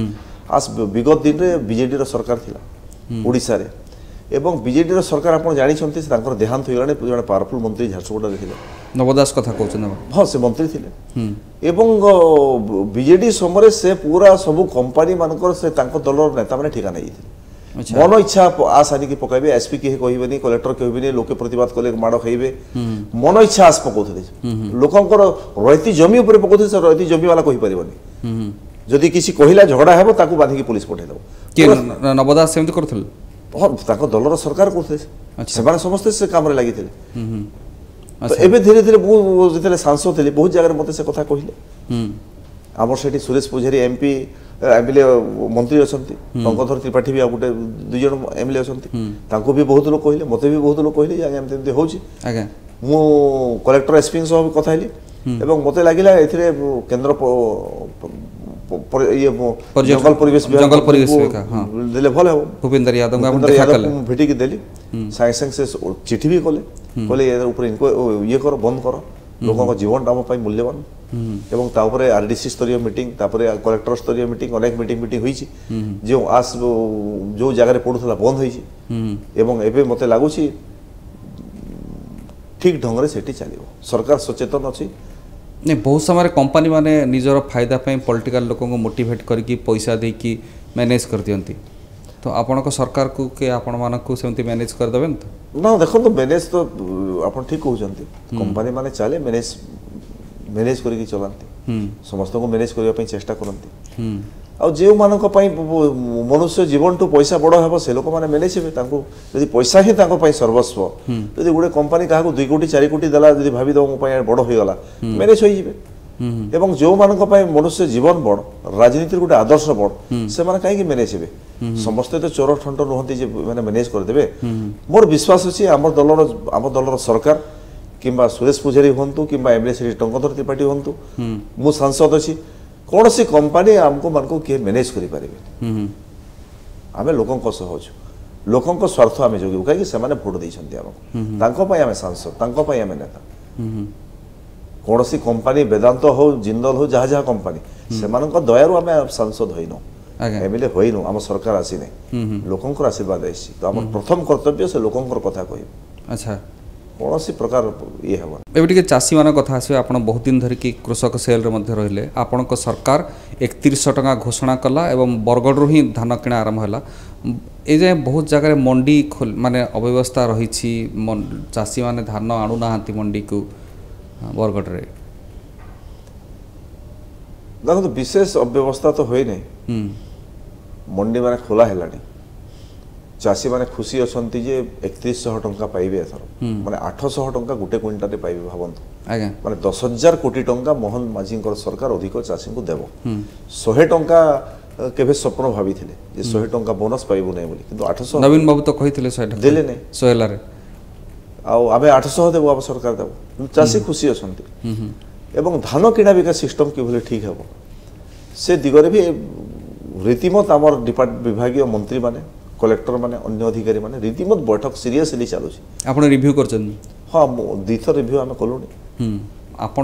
आज विगत दिन में बीजेडी रो सरकार थिला ओडिशा रे एवं बीजेडी रो सरकार आपण जानि छथि से तांकर देहांत होइलाने जने पावरफुल मंत्री झारसुगुड़ा थिले नवदास कथा कहउछन हां से मंत्री थिले एवं बीजेडी समरे से पूरा सब कंपनी मानकर से तांको दलर नेता माने ठिका नै थिले मन इच्छा आस आनी की पकाइबे एसपी के कहबेनी कलेक्टर कहबेनी लोके प्रतिवाद कले माड़ खाइबे मन इच्छा आस पकाउथले लोकंकर रयती जमी ऊपर पकाउथले से रयती जमी वाला कहि परिबनी जदि किसी कहिला झगड़ा हेबो ताकू बांधी के पुलिस पठे दबो के नवदास सेमति करथले और ताको दलर सरकार करथले से माने समस्त से काम रे लागिथले तो एबे धीरे धीरे बहुत जतले सांसद थिले बहुत जगह मते से कथा कहिले हमर सेठी सुरेश पुजारी एमपी एमएलए मंत्री अछंती टंकधर त्रिपाठी भी आ गुटे दुई जन एमएलए अछंती तांको भी बहुत लोग कहले मते भी बहुत लोग कहले जे एमते एमते होची आगे मु कलेक्टर एसपी सब कथा हेली एवं मते लागिला एथिरे केंद्र ये जंगल परिवेश जंगल परिवेश का हां देले भले हो भूपेंद्र यादव का देखा कले भेटी के देली साइ संग से चिट्ठी भी कले बोले ए ऊपर इनको ये करो बंद करो लोगों का जीवन दाम पाई मूल्यवान एवं ता ऊपर आरडीसी स्तरीय मीटिंग तापर कलेक्टर स्तरीय मीटिंग अनेक मीटिंग मीटिंग होई छी जो आस जो जगह रे पडुथला बंद होई छी एवं एबे मते लागु छी ठीक ढंग रे सेठी चलियो सरकार सचेतन अछि नहीं बहुत समय कंपनी माने निजर फायदा पे पॉलिटिकल लोक को मोटिवेट करके पैसा दे कि मैनेज कर दियंती तो आपण को सरकार को के आपण मान को सेमती मैनेज कर देबेन तो ना देखो तो मैनेज तो आपण ठीक कहउचंती कंपनी माने चले मैनेज मैनेज करके चलंती समस्त को मैनेज करबा पे चेष्टा करंती आ जे मानक पई मनुष्य जीवन टू पैसा बड़ हेबो से लोक माने मैनेज हेबे तांको यदि पैसा ही तांको पई सर्वस्व यदि गुडे कंपनी काहा को दो कोटी चार कोटी देला यदि भाबी दो पई बड़ होई गला मैनेज होई जिवे एवं जो मानक पई मनुष्य जीवन बड़ राजनीति गुडे आदर्श बड़ से माने काहे कि मैनेज हेबे समस्त तो चोर ठंड रहंती जे माने मैनेज कर देबे मोर विश्वास अछि हमर दलर हमर दलर सरकार किंबा सुरेश पुजारी होंतु किंबा एमएलए श्री टंकधर त्रिपाठी होंतु मु सांसद अछि कौन सी कंपनी आमको मन को किए मैनेज करि पारिबे आमे लोकन को सहज लोकन को स्वार्थ आमे जोगी काहे कि से माने वोट दै छथि हमको तांको पय आमे सांसद तांको पय आमे नेता कौन सी कंपनी वेदांत हो जिंदल हो जहा जहा कंपनी से मानन को दयारु आमे सांसद होइनो एमएलए होइनो हम सरकार आसी नै लोकन को आशीर्वाद आसी तो हम प्रथम कर्तव्य से लोकन को कथा कहि अच्छा कौन सी प्रकार ये हम एबे चाषी मान कथा आस आप बहुत दिन धरिकी कृषक सेल रही आपण सरकार एकतीस टका घोषणा कला एवं बरगढ़ ही धान किणा आरंभ है ए जाए बहुत जगह मंडी खोल माने अव्यवस्था रही चाषी माने धान आणुना मंडी को बरगढ़ रे देखो तो विशेष अव्यवस्था तो होई नहीं मंडी माने खोला हेलानी चाषी माने खुशी अछंती जे एकतीस सौ टंका पाइबे एथर माने आठ सौ टंका गुटे क्विंटाल पाइबे भाबंतु आज्ञा माने दस हजार कोटी टंका मोहन माझी सरकार अधिक चाषी को देबो सौ टंका केबे स्वप्न भाबी थिले जे सौ टंका बोनस पाइबो नै बोली किंतु आठ सौ नवीन बाबू तो कहिथिले सौ टंका देले नै सौ हला रे आ आबे आठ सौ देबो अब सरकार देबो चाषी खुशी अछंती एवं धान किणा बिका सिस्टम कि भले ठीक हेबो से दिगरे भी रीतिमत हमर डिपार्टमेंट विभागीय मंत्री माने कलेक्टर माने अन्य अधिकारी माने रीतिमत बैठक सीरियसली चालू छी आपण रिव्यू करछन हां दीथर रिव्यू हम कलोनी हम आपण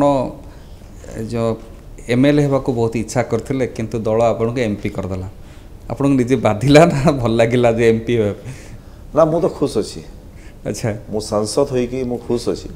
जो एमएलए हेबा को बहुत इच्छा करथिले किंतु दल आपण के एमपी कर दला आपण निजे बाधिला ना भल लागिला जे एमपी हे ना मु तो खुश अछि अच्छा मु सांसद होई कि मु खुश अछि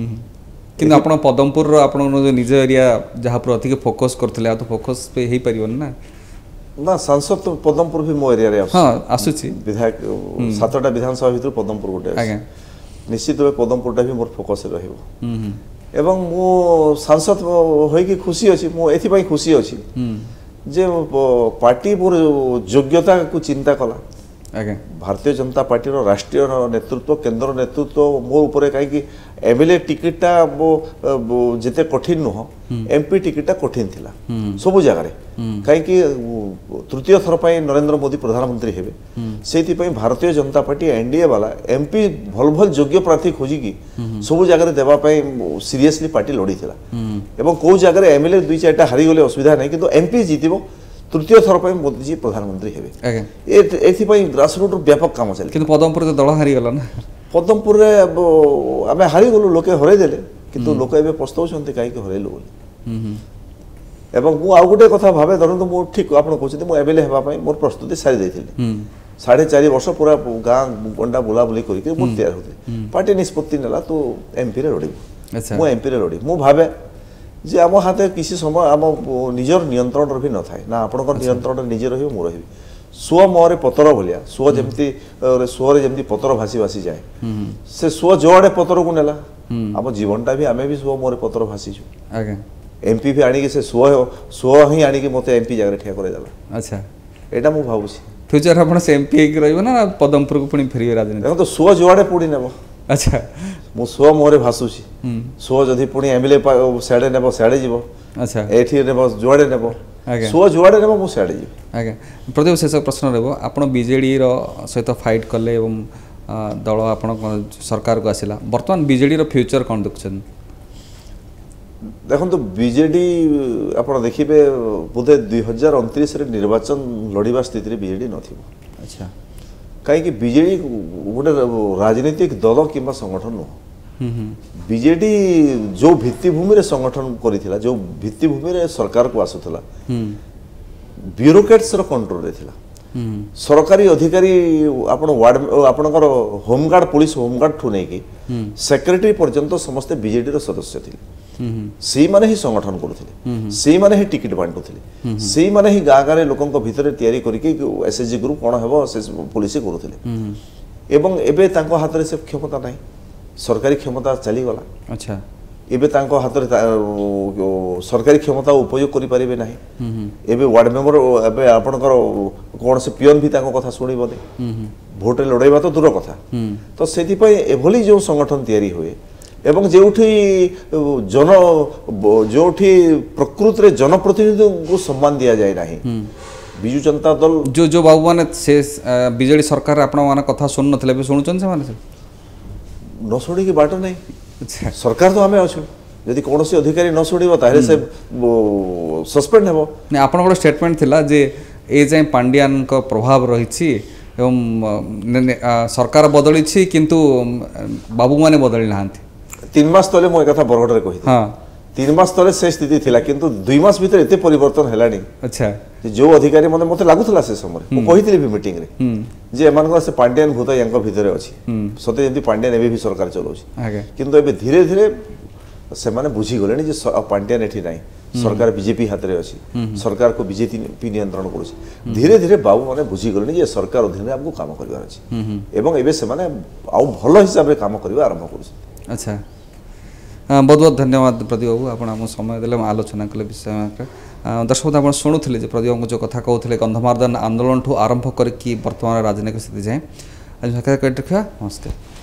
किंतु आपण पदमपुर रो आपण जो निज एरिया जहा पर अधिक फोकस करथिले आ तो फोकस पे हेई परिबन ना ना सांसद तो पदमपुर भी मो एरिया रे हां आसुची विधायक सातटा विधानसभा भितर पदमपुर गोटे आज्ञा निश्चित भाव पदमपुरटा भी मोर फोकस रहइबो एवं मो सांसद होई कि खुशी अछि मो एथि पई खुशी अछि जे पार्टी मोर योग्यता को चिंता कला आज्ञा भारतीय जनता पार्टी रो राष्ट्रीय नेतृत्व केंद्र नेतृत्व मो ऊपर काई कि एमएलए टिकटटा मो जेते कठिन न एमपी टिकटटा कठिन थिला सब जगह रे काई कि तृतीय थर पई नरेंद्र मोदी प्रधानमंत्री हेबे सेति पई भारतीय जनता पार्टी एनडीए वाला एमपी भल भल योग्य प्रार्थी खोजी की सब जगह रे देबा पई सीरियसली पार्टी लड़ी थिला एवं को जगह रे एमएलए दुई चारटा हारी गले असुविधा नै किंतु एमपी जीतिबो तृतीय थर पई मोदी जी प्रधानमंत्री हेबे ए एथि पई ग्रासरूट व्यापक काम चले किंतु पदमपुर तो दल हारी गला ना पदमपुर रे आमे हारी गलो लोके हरै देले किंतु लोक एबे पछताउ छन्ते काई के हरैलो बोली ଏବଂ ମୁଁ ଆଉ ଗୋଟେ କଥା ଭାବେ ଧରନ୍ତୁ ମୁଁ ଠିକ୍ ଆପଣ କହୁଛନ୍ତି ମୁଁ ଏମଏଲଏ ହେବା ପାଇଁ ମୋର ପ୍ରସ୍ତୁତି ସାରି ଦେଇଥିଲି ସାଢ଼େ ଚାରି ବର୍ଷ ପୁରା ଗାଁ ଗଣ୍ଡା ବୁଲାବୁଲି କରିକି ମୁଁ ତିଆରି ହେଉଥିଲି ପାର୍ଟି ନିଷ୍ପତ୍ତି ନେଲା ତୁ ଏମ୍ପିରେ ଲଢ଼ିବୁ ମୁଁ ଏମ୍ପିରେ ଲଢ଼ିବି ମୁଁ ଭାବେ ଯେ ଆମ ହାତରେ କିଛି ସମୟ ଆମ ନିଜର ନିୟନ୍ତ୍ରଣରେ ବି ନଥାଏ ନା ଆପଣଙ୍କର ନିୟନ୍ତ୍ରଣରେ ନିଜେ ରହିବ ମୁଁ ରହିବି ସୁଅ ମୁହଁରେ ପତର ଭଳିଆ ସୁଅ ଯେମିତି ସୁଅରେ ଯେମିତି ପତର ଭାସି ଭାସି ଯାଏ ସେ ସୁଅ ଯୋଆଡ଼େ ପତରକୁ ନେଲା ଆମ ଜୀବନଟା ବି ଆମେ ବି ସୁଅ ମୁହଁରେ ପତର ଭାସିଛୁ ଏମ୍ପି ବି ଆଣିକି ସେ ସୁଅ ସୁଅ ହିଁ ଆଣିକି ମୋତେ ଏମ୍ପି ଜାଗାରେ ଠିଆ କରାଇଦେଲା ଆଚ୍ଛା ଏଇଟା ମୁଁ ଭାବୁଛି फ्यूचर ଆପଣ ସେ ଏମ୍ପି ହେଇକି ରହିବ ନା ପଦମପୁରକୁ ପୁଣି ଫେରିବେ ରାଜନୀତି ଦେଖନ୍ତୁ ସୁଅ ଯୁଆଡ଼େ ପୁଣି ନେବ ଆଚ୍ଛା ମୁଁ ସୁଅ ମୁହଁରେ ଭାସୁଛି ସୁଅ ଯଦି ପୁଣି ଏମଏଲଏ ସିଆଡ଼େ ନେବ ସିଆଡ଼େ ଯିବ ଆଚ୍ଛା ଏଠି ନେବ ଯୁଆଡ଼େ ନେବ ସୁଅ ଯୁଆଡ଼େ ନେବ ମୁଁ ସିଆଡ଼େ ଯିବି ଆଜ୍ଞା ପ୍ରଦୀପ ଶେଷ ପ୍ରଶ୍ନ ରହିବ ଆପଣ ବିଜେଡ଼ିର ସହିତ ଫାଇଟ୍ କଲେ ଏବଂ ଦଳ ଆପଣ ସରକାରକୁ ଆସିଲା ବର୍ତ୍ତମାନ ବିଜେଡ଼ିର ଫ୍ୟୁଚର କ'ଣ ଦେଖୁଛନ୍ତି ଦେଖନ୍ତୁ ବିଜେଡି ଆପଣ ଦେଖିବେ ବୋଧେ ଦୁଇ ହଜାର ଅଣତିରିଶରେ ନିର୍ବାଚନ ଲଢ଼ିବା ସ୍ଥିତିରେ ବିଜେଡି ନଥିବ ଆଚ୍ଛା କାହିଁକି ବିଜେଡି ଗୋଟେ ରାଜନୈତିକ ଦଳ କିମ୍ବା ସଂଗଠନ ନୁହଁ ବିଜେଡି ଯେଉଁ ଭିତ୍ତିଭୂମିରେ ସଂଗଠନ କରିଥିଲା ଯେଉଁ ଭିତ୍ତିଭୂମିରେ ସରକାରକୁ ଆସୁଥିଲା ବ୍ୟୁରୋକ୍ରାଟ୍ସର କଣ୍ଟ୍ରୋଲରେ ଥିଲା ସରକାରୀ ଅଧିକାରୀ ଆପଣ ୱାର୍ଡ ଆପଣଙ୍କର ହୋମଗାର୍ଡ ପୁଲିସ ହୋମଗାର୍ଡଠୁ ନେଇକି ସେକ୍ରେଟାରୀ ପର୍ଯ୍ୟନ୍ତ ସମସ୍ତେ ବିଜେଡିର ସଦସ୍ୟ ଥିଲେ ସେଇମାନେ ହିଁ ସଂଗଠନ କରୁଥିଲେ ସେଇମାନେ ହିଁ ଟିକେଟ ବାଣ୍ଟୁଥିଲେ ସେଇମାନେ ହିଁ ଗାଁ ଗାଁରେ ଲୋକଙ୍କ ଭିତରେ ତିଆରି କରିକି ଏସଏଚଜି ଗ୍ରୁପ କ'ଣ ହେବ ସେ ପୋଲିସି କରୁଥିଲେ ଏବଂ ଏବେ ତାଙ୍କ ହାତରେ ସେ କ୍ଷମତା ନାହିଁ ସରକାରୀ କ୍ଷମତା ଚାଲିଗଲା ଆଚ୍ଛା ଏବେ ତାଙ୍କ ହାତରେ ସରକାରୀ କ୍ଷମତା ଉପଯୋଗ କରିପାରିବେ ନାହିଁ ଏବେ ୱାର୍ଡ ମେମ୍ବର ଏବେ ଆପଣଙ୍କର କୌଣସି ପିଅନ ବି ତାଙ୍କ କଥା ଶୁଣିବନି ଭୋଟରେ ଲଢ଼େଇବା ତ ଦୂର କଥା ତ ସେଥିପାଇଁ ଏଭଳି ଯେଉଁ ସଂଗଠନ ତିଆରି ହୁଏ ଏବଂ ଯେଉଁଠି ଜନ ଯେଉଁଠି ପ୍ରକୃତରେ ଜନପ୍ରତିନିଧିଙ୍କୁ ସମ୍ମାନ ଦିଆଯାଏ ନାହିଁ ବିଜୁ ଜନତା ଦଳ ଯେଉଁ ଯେଉଁ ବାବୁମାନେ ସେ ବିଜେଡି ସରକାର ଆପଣମାନଙ୍କ କଥା ଶୁଣୁନଥିଲେ ଏବେ ଶୁଣୁଛନ୍ତି ସେମାନେ ନ ଶୁଣିକି ବାଟ ନାହିଁ ସରକାର ତ ଆମେ ଅଛୁ ଯଦି କୌଣସି ଅଧିକାରୀ ନ ଶୁଣିବ ତାହେଲେ ସେ ସସ୍ପେଣ୍ଡ ହେବ ଆପଣଙ୍କର ଷ୍ଟେଟମେଣ୍ଟ ଥିଲା ଯେ ଏ ଯାଏଁ ପାଣ୍ଡିଆନଙ୍କ ପ୍ରଭାବ ରହିଛି ଏବଂ ସରକାର ବଦଳିଛି କିନ୍ତୁ ବାବୁମାନେ ବଦଳି ନାହାନ୍ତି तीन मास तले मु एकथा बरगडरे कहि हां तीन मास तले से स्थिति थिला किंतु दुई मास भीतर एते परिवर्तन हेलानी अच्छा जो अधिकारी मते मते लागुथला से समय मु कहितली भी मीटिंग रे जे एमान को से पांड्यान भूत यांको भीतर अछि सते जंती पांड्यान एबे भी सरकार चलोछि किंतु एबे धीरे धीरे से माने बुझी गलेनी जे पांड्यान एठी नाही सरकार बीजेपी हाथ रे अछि सरकार को बीजेपी नियंत्रण करूछि धीरे धीरे बाबू माने बुझी गलेनी जे सरकार अधीन हमको काम करबार अछि एवं एबे से माने आउ भलो हिसाब रे काम करबा आरंभ करूछि अच्छा बहुत बहुत धन्यवाद प्रदीप बाबू आप समय देले आलोचना कले विषय दर्शक आप शुणुले प्रदीप बाबू जो कथा कहते गंधमार्दन आंदोलन ठू आरंभ करके वर्तमान राजनीतिक स्थिति जाए आज रखा नमस्ते।